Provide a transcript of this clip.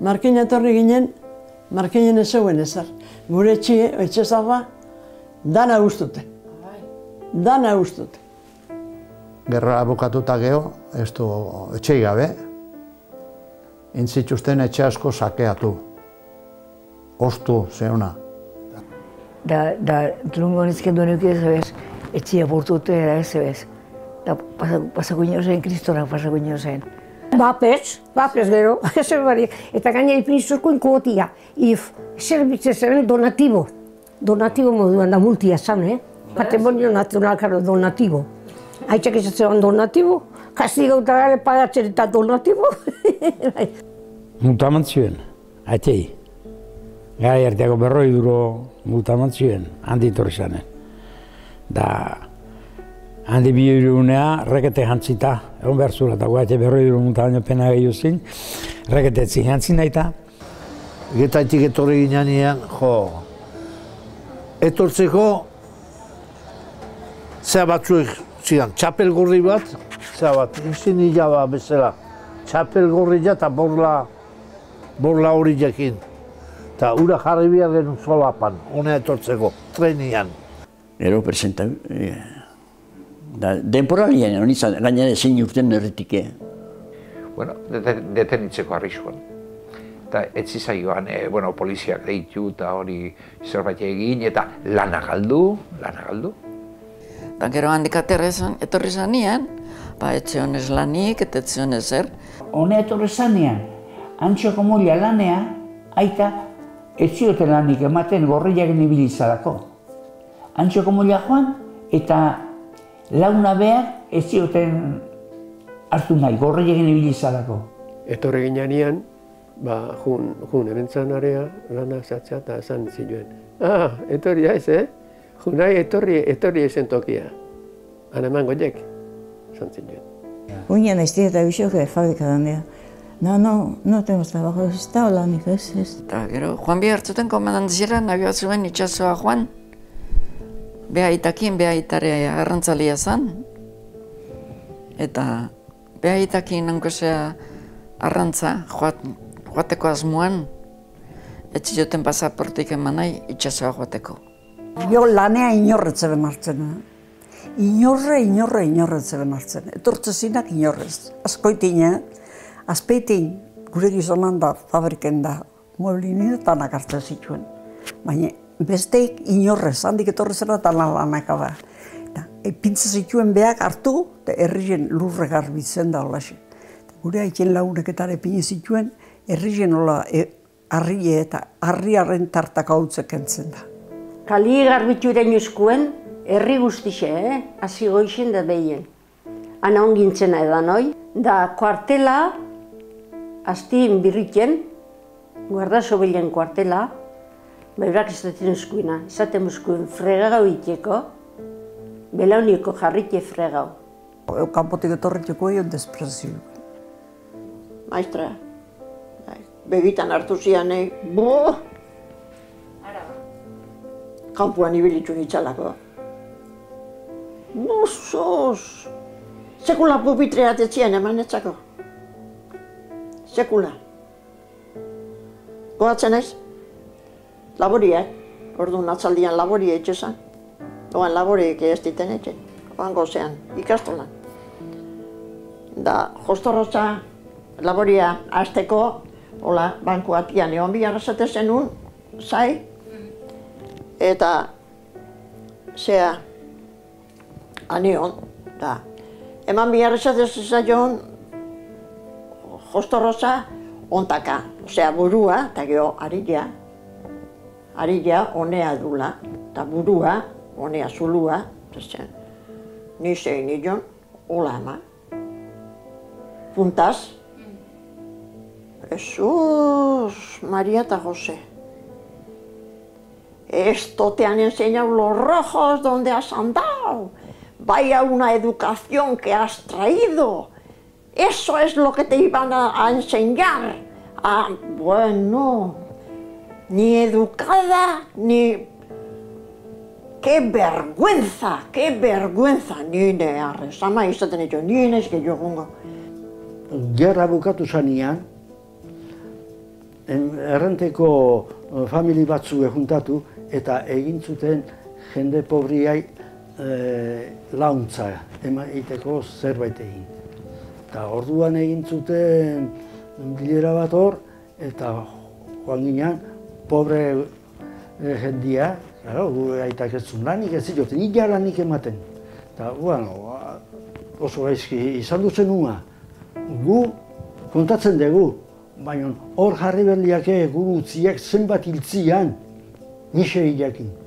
Markin etorri ginen, Markinen ez zegoen ezer. Gure etxe zarra, dana guztute. Dana guztute. Gerra bukatuta geho, ez du etxei gabe, intzituzten etxe asko sakeatu. Ostu, zeuna. Da lungo nizken duen eukide zebez, etxia portute era ez zebez. Da pasako ino zen, kristonak pasako ino zen. Bapes gero, eta gaina ipinizuzko inkotia. Zerbitze zen donatibo. Donatibo moduan da multia zan, Patrimonio nazional, karo, donatibo. Aitzak izatzen donatibo, kastigauta gare pagatzen eta donatibo. Mutaman zuen, atei. Gai arteako 200 euro mutaman zuen, handi torri zanen. Da, handi 2 eurunea, rekete jantzita, egon behar zula, eta guaite 200 euro mutaman pena gehiago zin, rekete etzin jantzin naita. Getaitik etorri ginean, etortzeko, zea batzuek zidan, txapel gorri bat, zea bat, izin hilaba bezala, txapel gorri eta borla hori jakin. Eta ura jarri behar genuen solapan, honea etortzeko, trenian. Gero presenta, denporalian, gainera ezin urten erretik. Bueno, detenitzeko arriskoan. Eta etzi zaioan, poliziak deitu eta hori zerbait egin, eta lana galdu. Eta gero handik etorri zanean, etxe honez lanik eta etxe honez zer. Honea etorri zanean, Antxoko Molia lanea, aita ez zioten lanik ematen gorriak nibilizalako. Antxoko Molia joan eta launa behar ez zioten hartu nahi, gorriak nibilizalako. Etorri ginean, jun ebentzan area lana zatzea eta esan ziluen. Etorri haiz, Junai etorri ezen tokia. Han eman goiek, esan ziluen. Uñan estia eta bisok fabrika dandea. No tengo trabajo, ez da olanik ez. Eta gero, Juan bi hartzuten komandantziera, nahi bat zuen itxasoa Juan. Beha itakin, beha itare arrantzalia zan. Eta beha itakin nankosea arrantza, joateko asmoan, etzi joten pasaportik eman nahi itxasoa joateko. Jo lanea inorretzere martzen. Inorretzere martzen. Etortzezinak inorrez. Azkoitine, azpeitin gure gizonan da, fabriken da, mueblinin eta nakartzen zituen. Baina besteik inorrez, handik etorri zera eta lanaka da. Pintza zituen behak hartu, eta herrien lurre garbitzen da holaxe. Gure haitien laureketare pini zituen, herrien hola harrie eta harriaren tartaka hautzek entzen da. Kali garbitu eren uzkuen, herri guztixe, hasi goixen da behien. Ana ongintzena edan hoi, da kuartela, aztien birriken, guardazo bilen kuartela, bebrak izaten uzkuina, izaten uzkuen fregagau iteko, belauniko jarrike fregau. Kanpotik etorriteko egin desprezio. Maestra, begitan hartu zianei, kanpuan ibilitzu nitzalako. Sos! Sekula pupitrea tetzian eman etzako. Sekula. Goatzen naiz? Laboriak. Orduan atzaldian laboria etxezan. Oan laboriek ez diten etxe. Oan gozean, ikastolan. Da, jostorrotza laboria hasteko, hola, banku atian egon bihar esate zenun, zai, eta zea, anion, da. Eman bihar esate zaion, jostorrotza ontaka, osea burua, eta geho arila honea dula, eta burua, honea zulua, ni zein nion, hola eman. Puntaz, Jesús, María eta José. Esto te han enseñado los rojos donde has andado. Vaya una educación que has traído. Eso es lo que te iban a enseñar. Bueno, ni educada, ni... ¡Qué vergüenza! Ni ne arrezama izaten ditu, ni nez gehiago gongo. Gerra bukatu zanean, errenteko famili batzue juntatu eta egin zuten jende pobriai launtza egiteko zerbait egin. Eta orduan egin zuten bilera bat hor, eta joan ginen, pobre jendia, gure aitak ez zuen lanik ez zioten, illa lanik ematen. Eta, bueno, oso gaizki izan duzen nua. Gu kontatzen dugu, baina hor jarri berliake gu utziak zenbat hiltzian, nise hilakin.